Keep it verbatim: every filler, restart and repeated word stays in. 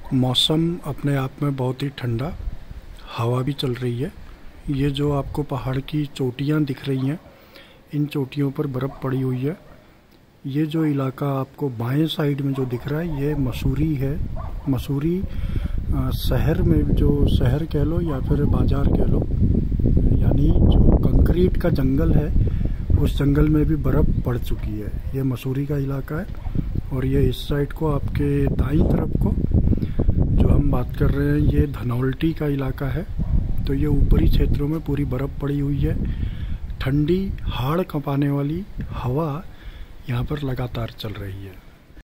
मौसम अपने आप में बहुत ही ठंडा, हवा भी चल रही है। ये जो आपको पहाड़ की चोटियां दिख रही हैं, इन चोटियों पर बर्फ़ पड़ी हुई है। ये जो इलाका आपको बाएं साइड में जो दिख रहा है, ये मसूरी है। मसूरी शहर में, जो शहर कह लो या फिर बाज़ार कह लो, यानी जो कंक्रीट का जंगल है, उस जंगल में भी बर्फ़ पड़ चुकी है। ये मसूरी का इलाका है। और ये इस साइड को आपके दाईं तरफ को जो हम बात कर रहे हैं, ये धनौल्टी का इलाका है। तो ये ऊपरी क्षेत्रों में पूरी बर्फ़ पड़ी हुई है। ठंडी हाड़ कंपाने वाली हवा यहाँ पर लगातार चल रही है।